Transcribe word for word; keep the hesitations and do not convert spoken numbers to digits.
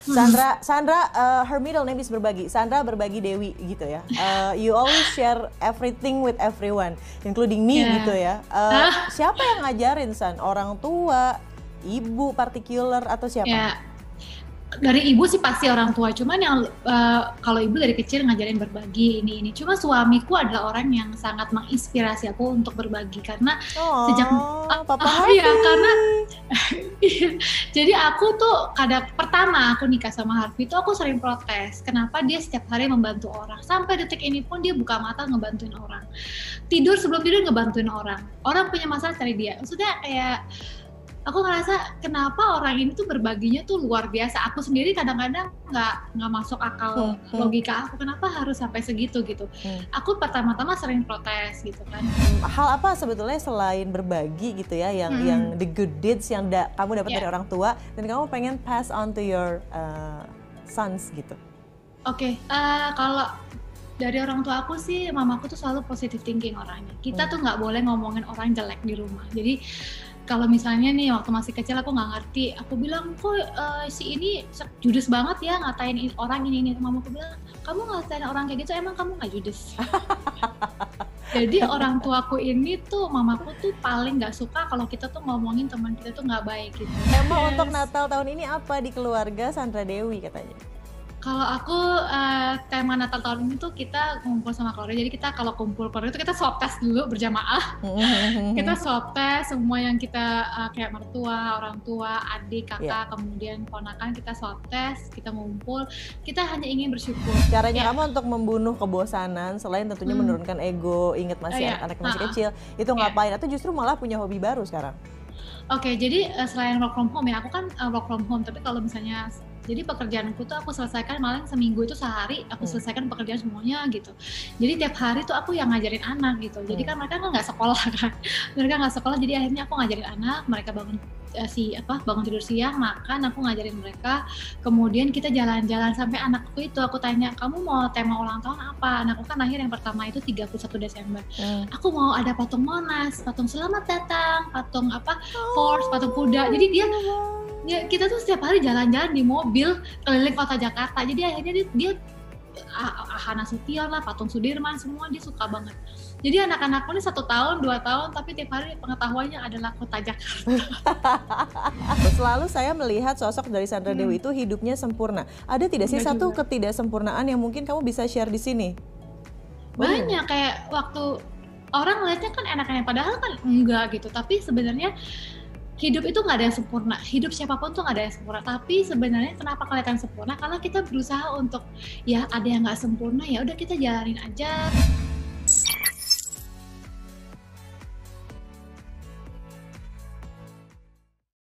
Sandra, Sandra, uh, her middle name is Berbagi. Sandra Berbagi Dewi gitu ya. Uh, you always share everything with everyone, including me yeah. gitu ya. Uh, siapa yang ngajarin, San? Orang tua, ibu particular atau siapa? Yeah. Dari ibu sih pasti orang tua, cuman yang uh, kalau ibu dari kecil ngajarin berbagi ini ini. Cuma suamiku adalah orang yang sangat menginspirasi aku untuk berbagi karena oh, sejak uh, papa uh, ya karena jadi aku tuh kadang pertama aku nikah sama Harvey itu aku sering protes kenapa dia setiap hari membantu orang, sampai detik ini pun dia buka mata ngebantuin orang, tidur sebelum tidur ngebantuin orang, orang punya masalah cari dia. Maksudnya kayak aku ngerasa kenapa orang ini tuh berbaginya tuh luar biasa. Aku sendiri kadang-kadang nggak nggak masuk akal hmm, logika aku kenapa harus sampai segitu gitu. Hmm. Aku pertama-tama sering protes gitu kan. Hal apa sebetulnya selain berbagi gitu ya yang hmm. yang the good deeds yang da kamu dapat yeah. dari orang tua dan kamu pengen pass on to your uh, sons gitu? Oke, okay. uh, kalau dari orang tua aku sih, mamaku tuh selalu positive thinking orangnya. Kita hmm. tuh nggak boleh ngomongin orang jelek di rumah. Jadi kalau misalnya nih waktu masih kecil aku nggak ngerti, aku bilang kok uh, si ini judes banget ya ngatain orang ini ini. Mamaku bilang kamu ngatain orang kayak gitu emang kamu nggak judes? Jadi orang tuaku ini tuh mamaku tuh paling nggak suka kalau kita tuh ngomongin teman kita tuh nggak baik gitu. Tema yes. untuk Natal tahun ini apa di keluarga Sandra Dewi katanya? Kalau aku uh, tema Natal tahun ini tuh kita ngumpul sama keluarga. Jadi kita kalau kumpul keluarga itu kita swab test dulu berjamaah. Kita swab test semua yang kita uh, kayak mertua, orang tua, adik, kakak, yeah. kemudian ponakan kita swab test, kita ngumpul. Kita hanya ingin bersyukur. Caranya yeah. kamu untuk membunuh kebosanan selain tentunya hmm. menurunkan ego, ingat masih uh, yeah. anak masih uh-uh. kecil, itu ngapain? Yeah. Atau justru malah punya hobi baru sekarang? Oke, okay, jadi uh, selain work from home ya, aku kan uh, work from home. Tapi kalau misalnya jadi pekerjaanku tuh aku selesaikan malah seminggu itu sehari aku hmm. selesaikan pekerjaan semuanya gitu. Jadi tiap hari tuh aku yang ngajarin anak gitu. Jadi hmm. kan mereka kan nggak sekolah kan, mereka nggak sekolah. Jadi akhirnya aku ngajarin anak, mereka bangun uh, si apa bangun tidur siang, makan, aku ngajarin mereka. Kemudian kita jalan-jalan sampai anakku itu aku tanya kamu mau tema ulang tahun apa? Anakku kan lahir yang pertama itu tiga puluh satu Desember. Hmm. Aku mau ada patung Monas, patung selamat datang, patung apa horse, patung kuda. Jadi dia ya kita tuh setiap hari jalan-jalan di mobil keliling kota Jakarta. Jadi akhirnya dia, dia Ahana Sution lah, patung Sudirman, semua dia suka banget. Jadi anak-anakku ini satu tahun, dua tahun, tapi tiap hari pengetahuannya adalah kota Jakarta. Selalu saya melihat sosok dari Sandra hmm. Dewi itu hidupnya sempurna. Ada tidak sih Enggak satu juga. ketidaksempurnaan yang mungkin kamu bisa share di sini? Banyak, kayak waktu orang ngeliatnya kan enak-enak, padahal kan enggak gitu. Tapi sebenarnya hidup itu nggak ada yang sempurna, hidup siapapun tuh nggak ada yang sempurna. Tapi sebenarnya kenapa kelihatan sempurna? Karena kita berusaha untuk ya ada yang nggak sempurna, ya udah kita jalanin aja.